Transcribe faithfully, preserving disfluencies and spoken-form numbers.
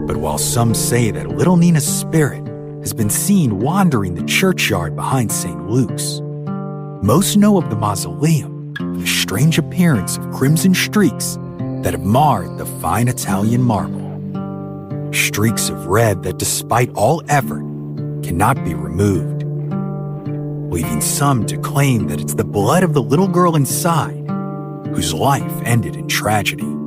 But while some say that little Nina's spirit has been seen wandering the churchyard behind Saint Luke's, most know of the mausoleum for the strange appearance of crimson streaks that have marred the fine Italian marble. Streaks of red that, despite all effort, cannot be removed, leaving some to claim that it's the blood of the little girl inside whose life ended in tragedy.